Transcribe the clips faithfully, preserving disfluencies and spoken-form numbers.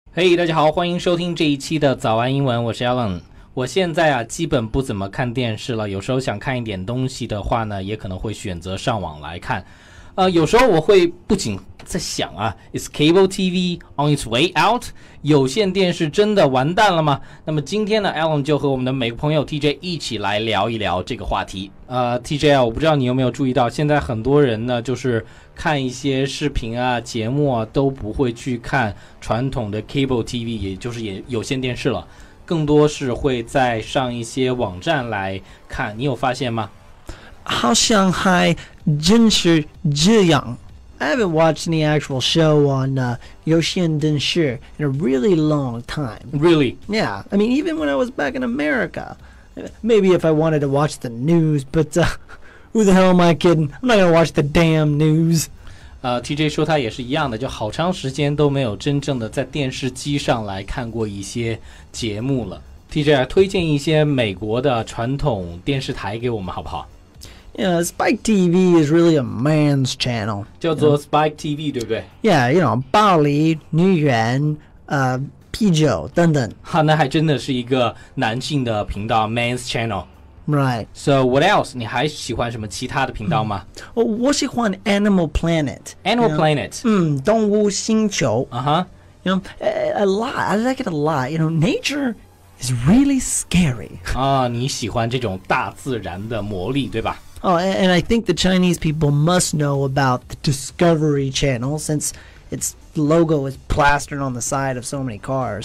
嘿、hey, 大家好，欢迎收听这一期的早安英文，我是 Alan。我现在啊，基本不怎么看电视了，有时候想看一点东西的话呢，也可能会选择上网来看。呃，有时候我会不仅在想啊 ，Is cable T V on its way out？ 有线电视真的完蛋了吗？那么今天呢 ，Alan 就和我们的美国朋友 T J 一起来聊一聊这个话题。呃 ，T J 啊，我不知道你有没有注意到，现在很多人呢，就是看一些视频啊、节目啊，都不会去看传统的 cable T V， 也就是也有线电视了，更多是会在上一些网站来看。你有发现吗？ 好像还真是这样。I haven't watched any actual show on uh, 有线电视 in a really long time. Really? Yeah, I mean, even when I was back in America. Maybe if I wanted to watch the news, but uh, who the hell am I kidding? I'm not going to watch the damn news. 呃 ，T J 说他也是一样的，就好长时间都没有真正的在电视机上来看过一些节目了。T J 推荐一些美国的传统电视台给我们好不好？ Yeah, Spike T V is really a man's channel. 叫做 Spike T V 对不对？ Yeah, you know, 暴力、女人、呃、啤酒等等。 哈，那还真的是一个男性的频道 ，Men's Channel。Right. So what else? 你还喜欢什么其他的频道吗？ 我我喜欢 Animal Planet。Animal Planet. 嗯，动物星球。 啊哈。 You know, a, a lot. I like it a lot. You know, nature is really scary. 啊，你喜欢这种大自然的魔力，对吧 ？Oh, and I think the Chinese people must know about the Discovery Channel since its logo is plastered on the side of so many cars.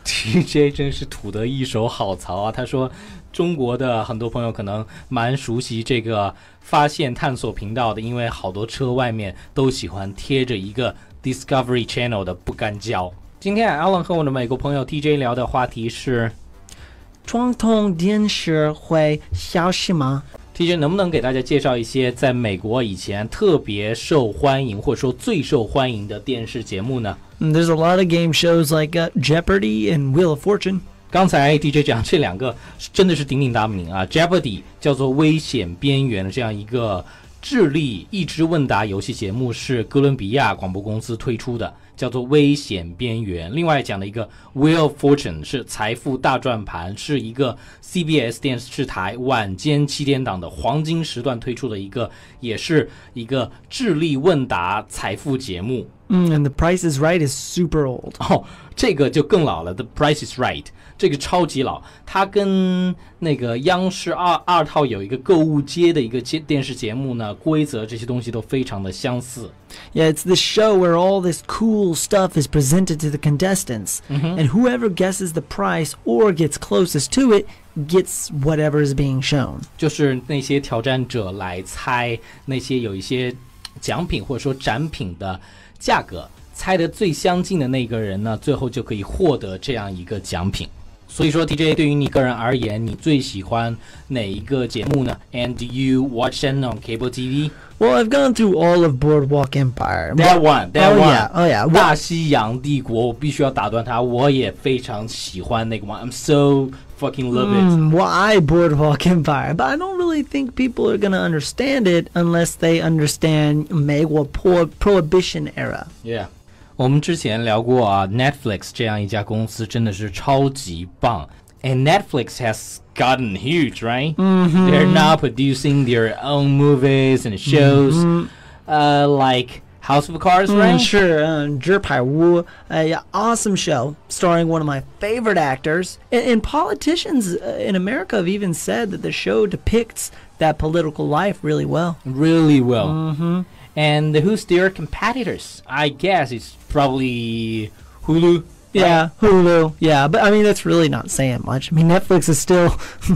T J 真是吐得一手好槽啊！他说，中国的很多朋友可能蛮熟悉这个发现探索频道的，因为好多车外面都喜欢贴着一个 Discovery Channel 的不干胶。今天 Alan 和我的美国朋友 T J 聊的话题是， 传统电视会消失吗 ？T J 能不能给大家介绍一些在美国以前特别受欢迎或者说最受欢迎的电视节目呢？ There's a lot of game shows like uh, Jeopardy and Wheel of Fortune. 刚才 T J 讲这两个真的是鼎鼎大名啊 Jeopardy 叫做危险边缘的这样一个智力益智问答游戏节目，是哥伦比亚广播公司推出的，叫做危险边缘。另外讲的一个 Wheel of Fortune 是财富大转盘，是一个 C B S 电视台晚间七点档的黄金时段推出的一个，也是一个智力问答财富节目。 Mm, and The Price is Right is super old. 哦，这个就更老了 The Price is Right 这个超级老，它跟那个央视二二套有一个购物街的一个电视节目呢，规则这些东西都非常的相似。 Yeah, it's the show where all this cool stuff is presented to the contestants, mm-hmm. and whoever guesses the price or gets closest to it gets whatever is being shown. 就是那些挑战者来猜那些有一些奖品或者说展品的价格，猜得最相近的那个人呢，最后就可以获得这样一个奖品。所以说 T J 对于你个人而言，你最喜欢哪一个节目呢 ？And do you watch them on cable T V? Well, I've gone through all of Boardwalk Empire. That one, that oh, one. Yeah, oh yeah. 大西洋帝国，我必须要打断他，我也非常喜欢那个 one. I'm so fucking love it. Mm, why Boardwalk Empire? But I don't really think people are gonna understand it unless they understand 美国 Prohibition era. Yeah.我们之前聊过啊 Netflix 这样一家公司真的是超级棒 And Netflix has gotten huge, right? Mm-hmm. They're now producing their own movies and shows mm-hmm. uh, like House of Cards, right? Mm, sure, uh, 纸牌屋 a awesome show starring one of my favorite actors. And, and politicians in America have even said that the show depicts that political life really well. Really well. Mm-hmm.And who's their competitors? I guess it's probably Hulu. Yeah, right? Hulu. Yeah, but I mean, that's really not saying much. I mean, Netflix is still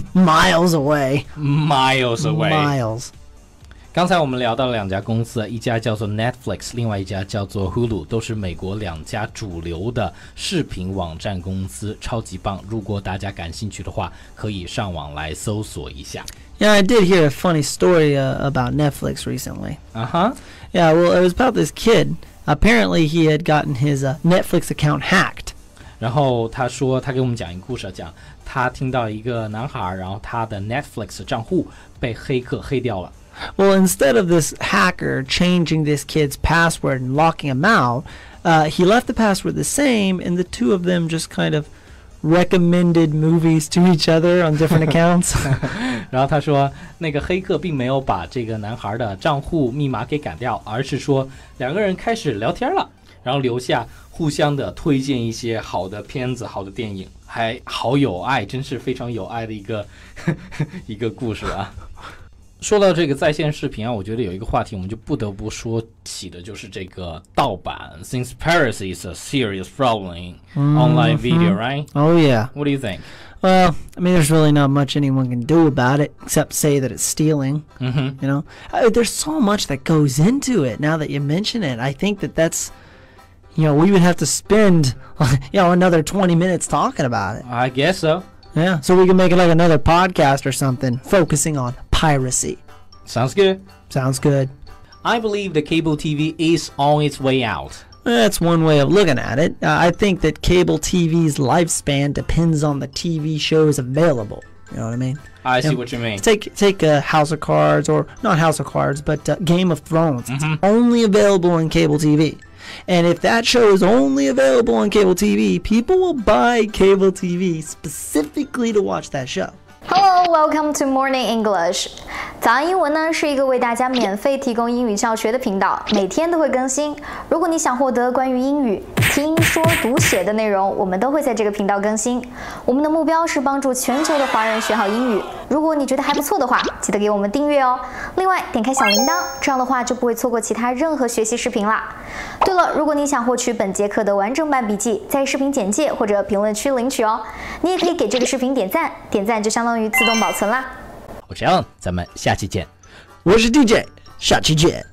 miles away. Miles away. Miles. 刚才我们聊到了两家公司，一家叫做 Netflix， 另外一家叫做 Hulu， 都是美国两家主流的视频网站公司，超级棒。如果大家感兴趣的话，可以上网来搜索一下。 Yeah, I did hear a funny story uh, about Netflix recently. Uh-huh. Yeah, well, it was about this kid. Apparently, he had gotten his uh, Netflix account hacked. 然后他说，他给我们讲一个故事，讲他听到一个男孩，然后他的 Netflix 账户被黑客黑掉了。 Well, instead of this hacker changing this kid's password and locking him out, uh, he left the password the same, and the two of them just kind of recommended movies to each other on different accounts. 然后他说，那个黑客并没有把这个男孩的账户密码给改掉，而是说两个人开始聊天了，然后留下互相的推荐一些好的片子、好的电影，还好有爱，真是非常有爱的一个一个故事啊。说到这个在线视频啊，我觉得有一个话题我们就不得不说起的，就是这个盗版。Since piracy is a serious problem in online video, right? Oh yeah. What do you think? Well, I mean, there's really not much anyone can do about it except say that it's stealing. Mm-hmm. You know, I, there's so much that goes into it. Now that you mention it, I think that that's, you know, we would have to spend, you know, another twenty minutes talking about it. I guess so. Yeah, so we can make it like another podcast or something, focusing on piracy. Sounds good. Sounds good. I believe the cable T V is on its way out. That's one way of looking at it. Uh, I think that cable T V's lifespan depends on the T V shows available. You know what I mean? I see you know, what you mean. Take take uh, House of Cards, or not House of Cards, but uh, Game of Thrones. Mm-hmm. It's only available on cable T V. And if that show is only available on cable T V, people will buy cable T V specifically to watch that show. Hello, welcome to Morning English. 早安英文呢是一个为大家免费提供英语教学的频道，每天都会更新。如果你想获得关于英语听说读写的内容，我们都会在这个频道更新。我们的目标是帮助全球的华人学好英语。如果你觉得还不错的话，记得给我们订阅哦。另外，点开小铃铛，这样的话就不会错过其他任何学习视频啦。对了，如果你想获取本节课的完整版笔记，在视频简介或者评论区领取哦。你也可以给这个视频点赞，点赞就相当于自动保存啦。 我是 Alan，咱们下期见。 我是 D J， 下期见。